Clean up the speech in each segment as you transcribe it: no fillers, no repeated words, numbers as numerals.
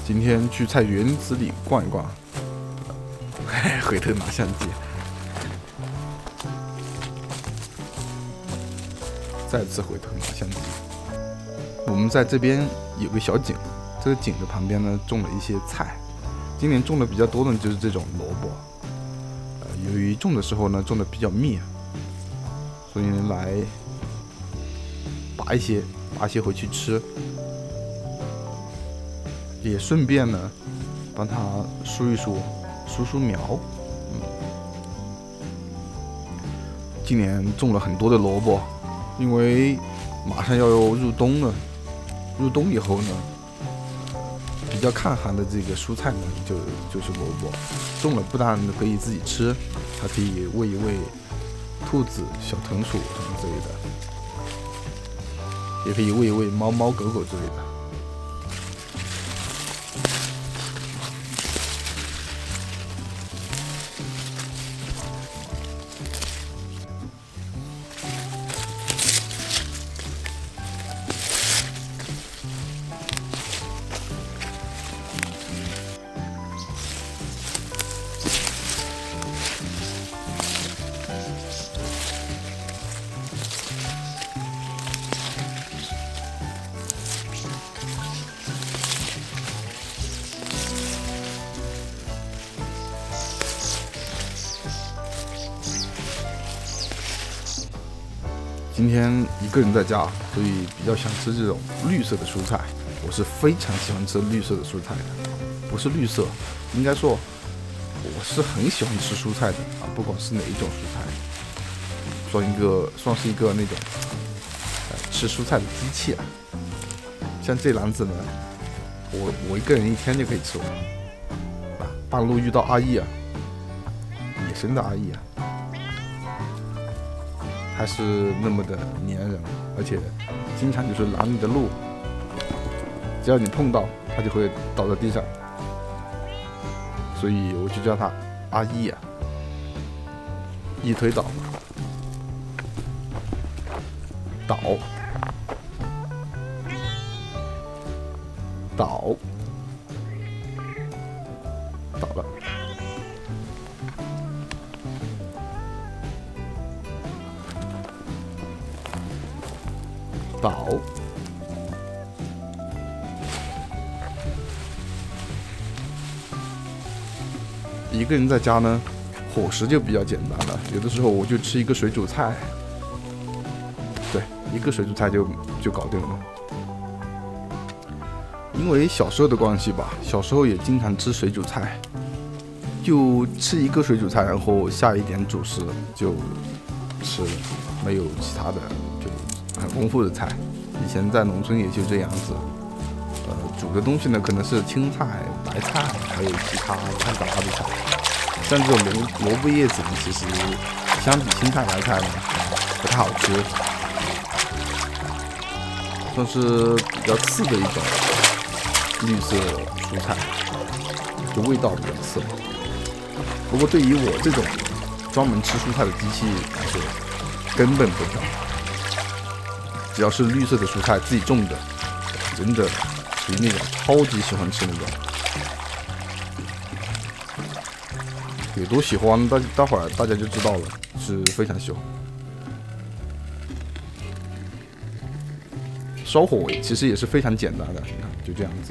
今天去菜园子里逛一逛，回头拿相机，再次回头拿相机。我们在这边有个小井，这个井的旁边呢种了一些菜，今年种的比较多的就是这种萝卜。由于种的时候呢种的比较密，所以呢来拔一些回去吃，也顺便呢帮它梳苗。今年种了很多的萝卜，因为马上要入冬了。入冬以后呢，比较抗寒的这个蔬菜呢，就是萝卜。种了不但可以自己吃，还可以喂一喂兔子、小豚鼠什么之类的，也可以喂一喂猫狗之类的。今天一个人在家，所以比较想吃这种绿色的蔬菜。我是非常喜欢吃绿色的蔬菜的，不是绿色，应该说我是很喜欢吃蔬菜的啊，不管是哪一种蔬菜，算是一个那种吃蔬菜的机器啊。像这篮子呢，我一个人一天就可以吃完。半路遇到阿姨啊，野生的阿姨啊。还是那么的粘人，而且经常就是拦你的路，只要你碰到，它就会倒在地上，所以我就叫它阿姨啊，一推倒，倒了。倒，一个人在家呢，伙食就比较简单了。有的时候我就吃一个水煮菜，对，一个水煮菜就搞定了。因为小时候的关系吧，小时候也经常吃水煮菜，就吃一个水煮菜，然后下一点主食就吃了，没有其他的就。很丰富的菜，以前在农村也就这样子。煮的东西呢，可能是青菜、白菜，还有其他掺杂的菜。像这种萝卜叶子呢，其实相比青菜、白菜呢，不太好吃，算是比较次的一种绿色蔬菜，就味道比较次。不过对于我这种专门吃蔬菜的机器来说，根本不挑。只要是绿色的蔬菜自己种的，真的属于那种超级喜欢吃那种，有多喜欢，待会儿大家就知道了，是非常喜欢。烧火尾其实也是非常简单的，你看就这样子。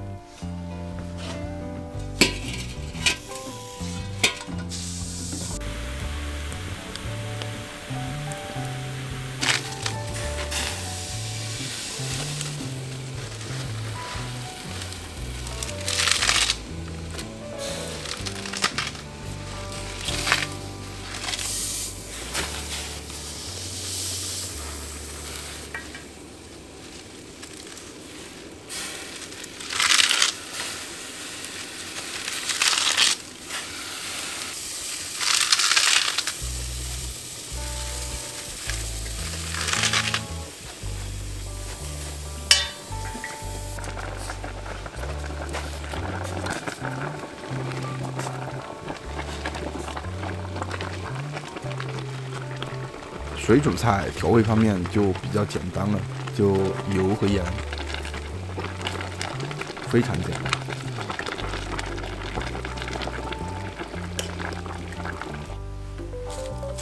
水煮菜调味方面就比较简单了，就油和盐，非常简单。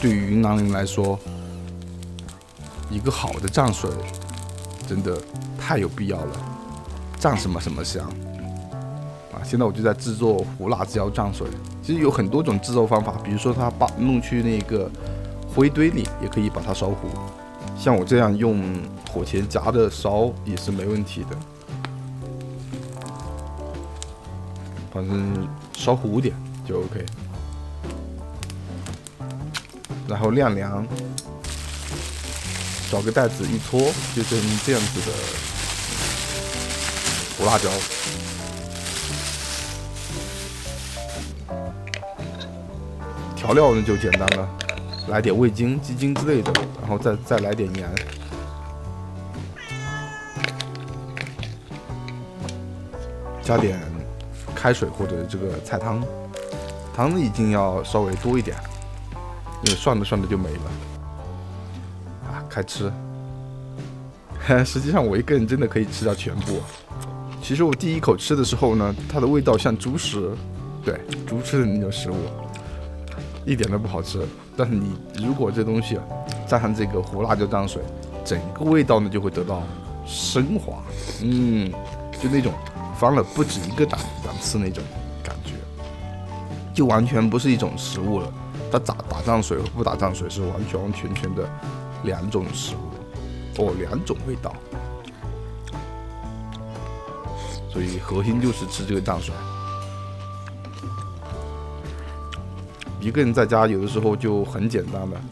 对于云南人来说，一个好的蘸水真的太有必要了，蘸什么什么香啊！现在我就在制作胡辣椒蘸水，其实有很多种制作方法，比如说它把弄去那个灰堆里，也可以把它烧糊。像我这样用火钳夹着烧也是没问题的，反正烧糊点就 OK。然后晾凉，找个袋子一搓，就成这样子的胡辣椒。调料呢就简单了，来点味精、鸡精之类的，然后再来点盐，加点开水或者这个菜汤，汤一定要稍微多一点，因为涮着就没了。啊，开吃。实际上我一个人真的可以吃掉全部。其实我第一口吃的时候呢，它的味道像猪食，对，猪吃的那种食物。一点都不好吃，但是你如果这东西蘸上这个胡辣椒蘸水，整个味道呢就会得到升华，就那种翻了不止一个档次那种感觉，就完全不是一种食物了。它打蘸水和不打蘸水是完全的两种食物，两种味道。所以核心就是吃这个蘸水。一个人在家有的时候就很简单的，